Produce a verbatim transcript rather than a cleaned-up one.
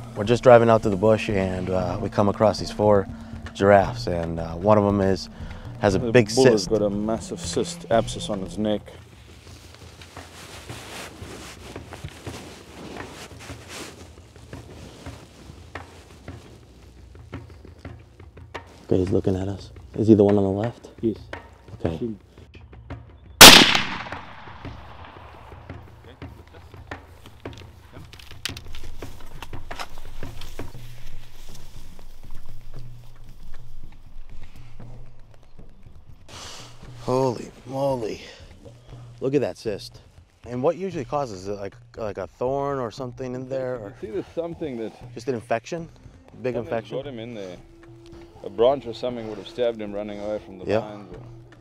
We're just driving out to the bush, and uh, we come across these four giraffes, and uh, one of them is has a The big bull has cyst. got a massive cyst, abscess on its neck. Okay, he's looking at us. Is he the one on the left? Yes. Okay. Holy moly. Look at that cyst. And what usually causes it? Like like a thorn or something in there? Or See, there's something that... just an infection? Big infection? got him in there. A branch or something would have stabbed him running away from the Yep. vines. Or...